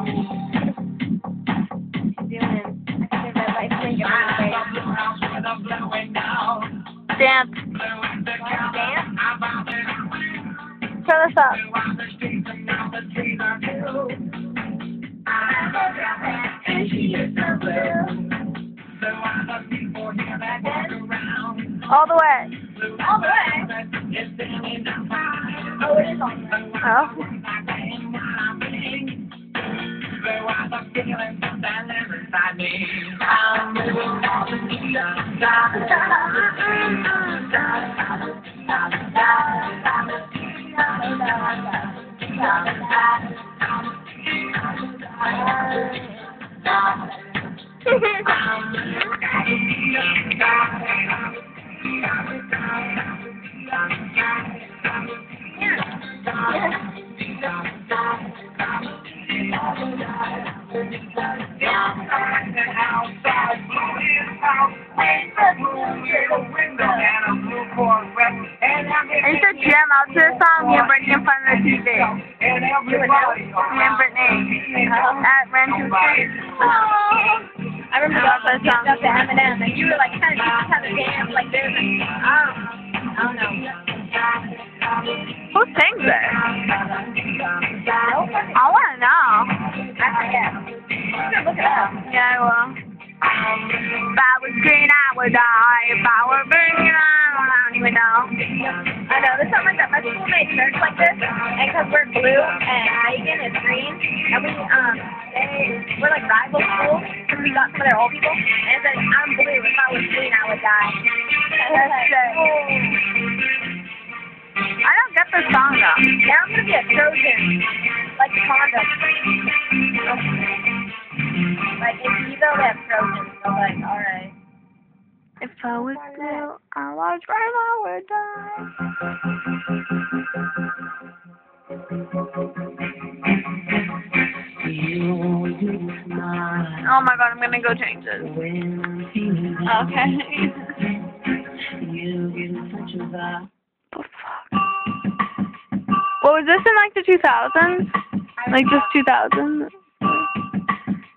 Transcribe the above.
Dance. Turn this up. All the way. All the way. Oh, it is on there. Oh. I used to jam out to this song, me and Brittany in front of the TV. Me and Brittany at Rancho Street. I remember that song. Up to Eminem, and you were like kind of dance like this. And, I don't know. Who sings it? I want to know. I forget. I'm gonna look it up. Yeah, I will. If I was green, I would die. If I were green, I don't even know. I know, there's something like that. My school made shirts like this, and because we're blue and Megan is green, and we're like rival schools, because we got some of their old people, and it said, I'm blue, if I was green, I would die. That's sick. I don't get the song though. Now I'm gonna be a Trojan, like condom. Like in Evo, they have Trojans, so like, alright. If I was blue, I was right, I would die. Oh my god, I'm gonna go change this. Okay. Oh fuck. What was this in like the 2000s? Like just 2000s?